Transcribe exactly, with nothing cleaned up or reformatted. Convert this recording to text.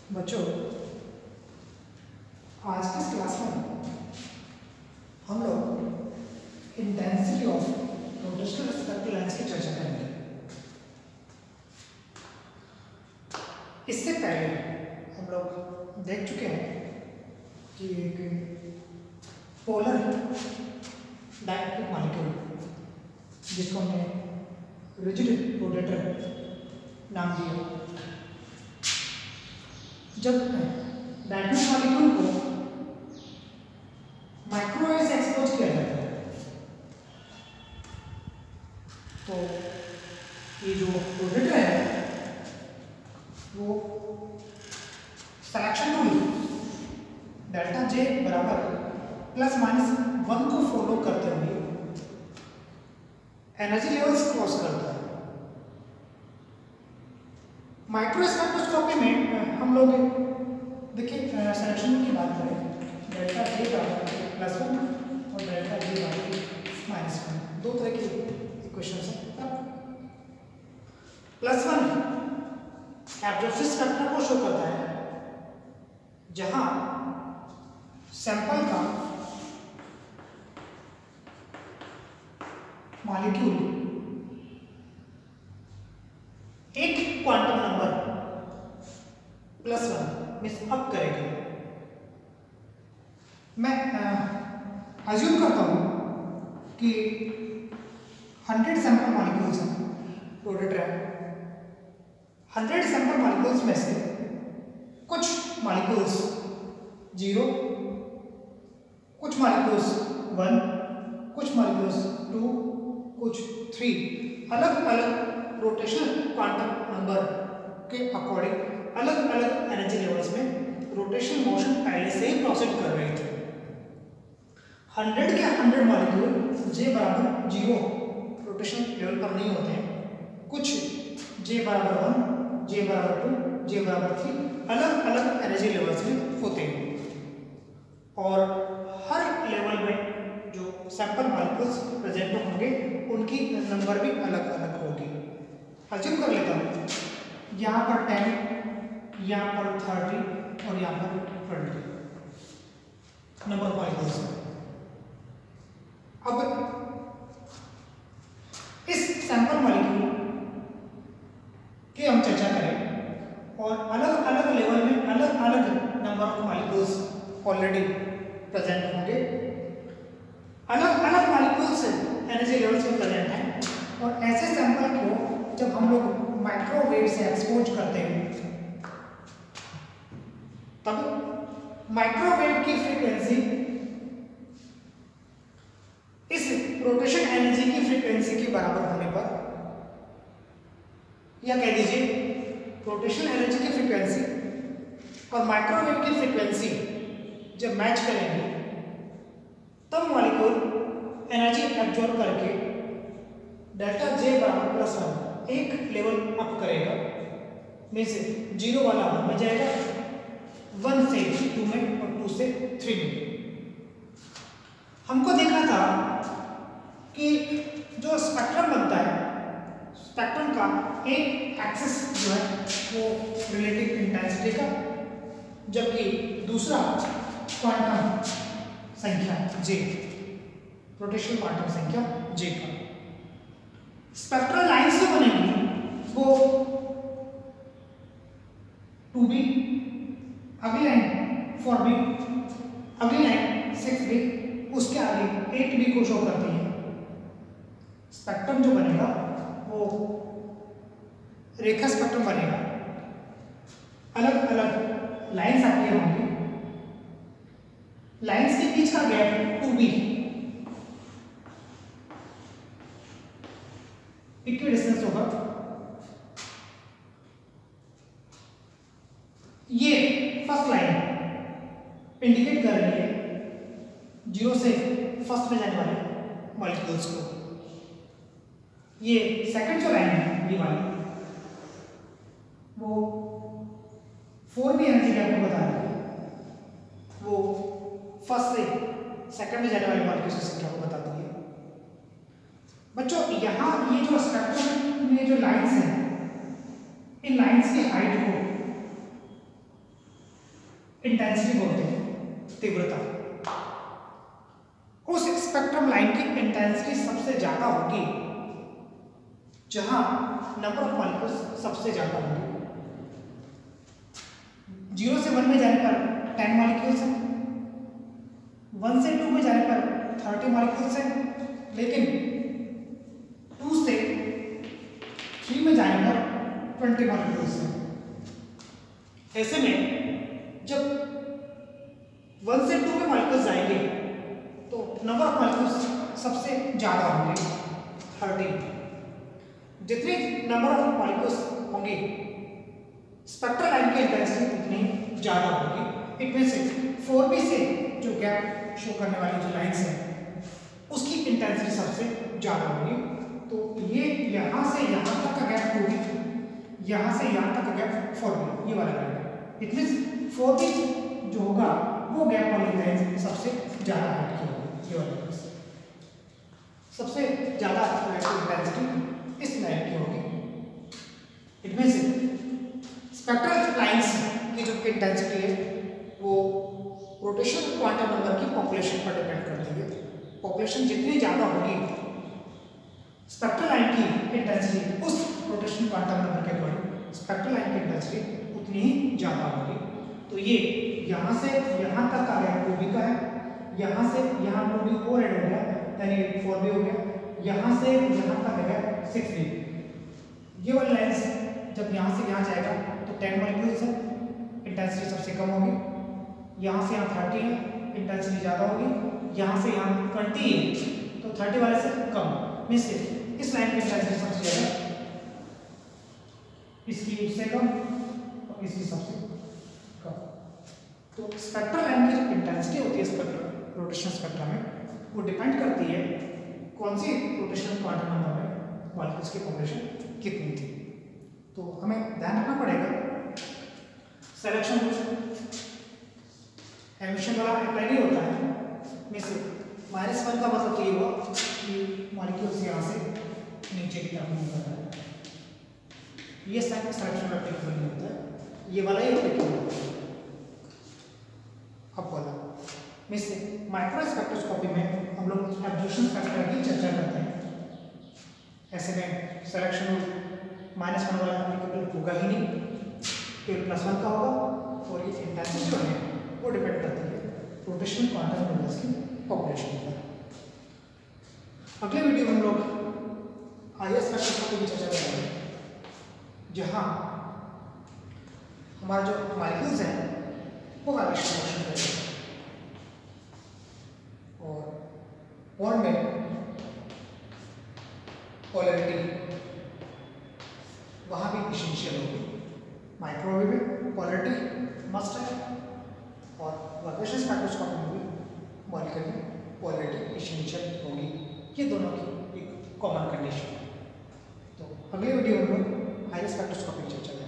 बच्चों, आज की इस क्लास में हम लोग intensity of rotational spectral lines की चर्चा करेंगे। इससे पहले हम लोग देख चुके हैं कि एक पोलर डाइलेक्ट्रिक मॉलिक्यूल जिसको हमने रिजिड रोटेटर नाम दिया, जब डाइलेक्ट्रिक मॉलिक्यूल को माइक्रोवेव से एक्सपोज किया जाता है तो ये जो रोटेटर है वो सिलेक्शन रूल डेल्टा जे बराबर प्लस माइनस वन को फॉलो करते हुए एनर्जी लेवल्स क्रॉस करता है। माइक्रो स्पेक्ट्रोस्कोपी में हम लोग देखिए सिलेक्शन की बात करें, डेल्टा जे बराबर प्लस वन और डेल्टा जे बराबर माइनस वन, दो तरह की इक्वेशन है। प्लस वन एब्जॉर्प्शन स्पेक्ट्रम को शो करता है जहां सैंपल का मॉलिक्यूल एक quantum number plus one means up करेगा। मैं अज्यूम करता हूं कि हंड्रेड सैंपल मॉलिक्यूल्स हैं रोटेटर है। हंड्रेड सैंपल मॉलिक्यूल्स में से कुछ मॉलिक्यूल्स जीरो, कुछ मॉलिक्यूल्स वन, कुछ मॉलिक्यूल्स टू, कुछ थ्री, अलग अलग रोटेशनल क्वांटम नंबर के अकॉर्डिंग अलग अलग एनर्जी लेवल्स में रोटेशनल मोशन पहले से ही प्रोसीड कर रहे थे। हंड्रेड के हंड्रेड मॉलिक्यूल जे बराबर जीरो रोटेशनल लेवल पर नहीं होते हैं, कुछ जे बराबर वन, जे बराबर टू, जे बराबर थ्री अलग अलग एनर्जी लेवल्स में होते हैं और हर लेवल में जो सैंपल मॉलिक्यूल्स प्रेजेंट होंगे उनकी नंबर भी अलग अलग होगी। अज्यूम कर लेता हूँ यहाँ पर टेन, यहाँ पर थर्टी और यहाँ पर ट्वेंटी नंबर मॉलिक्यूल्स। अब इस सैंपल मॉलिक्यूल की हम चर्चा करें और अलग अलग लेवल में अलग अलग number of molecules already present होंगे। अलग अलग मॉलिक्यूल्स एनर्जी लेवल्स में प्रेजेंट हैं और ऐसे सैंपल को जब हम लोग माइक्रोवेव से एक्सपोज करते हैं तब माइक्रोवेव की फ्रीक्वेंसी इस रोटेशन एनर्जी की फ्रीक्वेंसी के बराबर होने पर, या कह दीजिए रोटेशनल एनर्जी की फ्रीक्वेंसी और माइक्रोवेव की फ्रीक्वेंसी जब मैच करेंगे तब मॉलिक्यूल एनर्जी एब्जॉर्ब करके डेल्टा जे बराबर प्लस वन एक लेवल अप करेगा, मीन्स जीरो वाला वन में जाएगा, वन से टू में और टू से थ्री में। हमको देखा था कि जो स्पेक्ट्रम बनता है, स्पेक्ट्रम का एक एक्सिस जो है वो रिलेटिव इंटेंसिटी का, जबकि दूसरा क्वांटम संख्या जे, रोटेशनल क्वांटम संख्या जे का। स्पेक्ट्रल लाइंस जो बनेंगी वो टू बी, अगली लाइन फोर बी, अगली लाइन सिक्स बी, उसके आगे एट बी को शो करती है। स्पेक्ट्रम जो बनेगा वो रेखा स्पेक्ट्रम बनेगा, अलग अलग लाइंस आपके होंगी, लाइंस के बीच का gap two B, equidistant होगा। ये फर्स्ट लाइन इंडिकेट कर रही है जीरो से फर्स्ट में जाने वाले मॉलिक्यूल्स को। ये सेकंड जो लाइन है ये वाली वो फोर बी एनर्जी गैप को बता रही है, वो फर्स्ट से सेकंड में जाने वाले मॉलिक्यूल्स की संख्या को बताती है। बच्चों यहाँ ये जो स्पेक्ट्रम में जो लाइंस हैं, इन लाइंस की हाइट को इंटेंसिटी बोलते हैं, तीव्रता। उस स्पेक्ट्रम लाइन की इंटेंसिटी सबसे ज्यादा होगी जहां नंबर ऑफ मॉलिक्यूल्स सबसे ज्यादा होंगे। जीरो से वन में जाने पर टेन मॉलिक्यूल्स हैं, वन से टू में जाने पर थर्टी मॉलिक्यूल्स हैं, लेकिन टू से थ्री में जाने पर ट्वेंटी मॉलिक्यूल्स हैं। ऐसे में जब वन से टू में मॉलिक्यूल्स जाएंगे तो नंबर ऑफ मॉलिक्यूल्स सबसे ज्यादा होंगे, थर्टी। जितने नंबर ऑफ मॉलिक्यूल्स होंगे स्पेक्ट्रल लाइन की इंटेंसिटी उतनी ज्यादा होगी। इनमें से फोर बी से जो गैप शो करने वाली जो लाइंस है उसकी इंटेंसिटी सबसे ज्यादा होगी। तो ये यहां से यहां तक का गैप टू बी, यहां से यहां तक का गैप फोर बी, ये वाला gap. It means four B जो होगा वो गैप वाली लाइन सबसे ज्यादा हाइट की होगी, ये वाली सबसे ज्यादा इंटेंसिटी इस लाइन की होगी। इनमें से स्पेक्ट्रल लाइंस की जो इंटेंसिटी है वो रोटेशन क्वांटम नंबर की पॉपुलेशन पर डिपेंड करती है। पॉपुलेशन जितनी ज़्यादा होगी स्पेक्ट्रल लाइन की इंटेंसिटी उस रोटेशन क्वांटम नंबर के अकॉर्डिंग स्पेक्ट्रल लाइन की इंटेंसिटी उतनी ही ज़्यादा होगी। तो ये यहाँ से यहाँ तक आ गया टू बी का है, यहाँ से यहाँ टू बी और ऐड हो गया यानी फोर बी हो गया, यहाँ से यहाँ तक आ गया सिक्स बी। ये वाली लाइन्स जब यहाँ से यहाँ जाएगा तो टेन मॉलिक्यूल्स है, इंटेंसिटी सबसे कम होगी। यहाँ से यहाँ थर्टी है, इंटेंसिटी ज़्यादा होगी। यहाँ से यहाँ ट्वेंटी है तो थर्टी वाले से कम। मीन्स इस लाइन की इंटेंसिटी सबसे ज़्यादा, इसकी उससे कम और इसकी सबसे कम। तो स्पेक्ट्रल लाइन की जो इंटेंसिटी होती है स्पेक्ट्रम रोटेशन स्पेक्ट्रम में वो डिपेंड करती है कौन सी रोटेशन क्वांटम नंबर में मॉलिक्यूल्स की पॉपुलेशन कितनी थी। तो हमें ध्यान रखना पड़ेगा सिलेक्शन एमिशन वाला अप्लाई नहीं होता है। मीन्स माइनस वन का मतलब ये हुआ कि मॉलिक्यूल्स यहाँ से नीचे की तरफ मूव कर रहा है, ये सिलेक्शन में अप्लीकेबल नहीं होता है, ये वाला ही अप्लीकेबल होता है। अब बोला मीन्स माइक्रो स्पेक्ट्रोस्कोपी में हम लोग एब्जॉर्प्शन फैक्टर की चर्चा करते हैं। ऐसे में सिलेक्शन माइनस वन वाला एप्लीकेबल होगा ही नहीं, केवल प्लस वन का होगा। और ये इंटेंसिटी जो है वो डिपेंड करती है रोटेशनल क्वांटम नंबर्स की पॉपुलेशन पर। अगले वीडियो में हम लोग हायर स्पेक्ट्रोस्कोपी की चर्चा करेंगे, जहाँ हमारा जो मॉलिक्यूल्स हैं वो वाइब्रेशन मोशन करेंगे और बॉन्ड में पोलैरिटी वहाँ भी एसेंशियल होगी। माइक्रोवेव में पोलैरिटी मस्ट है और वाइब्रेशन स्पेक्ट्रोस्कोपी में भी मॉलिक्यूलर पोलैरिटी एसेंशियल होगी। ये दोनों की एक कॉमन कंडीशन है। तो अगले वीडियो में हम लोग हायर स्पेक्ट्रोस्कोपी की चर्चा करेंगे।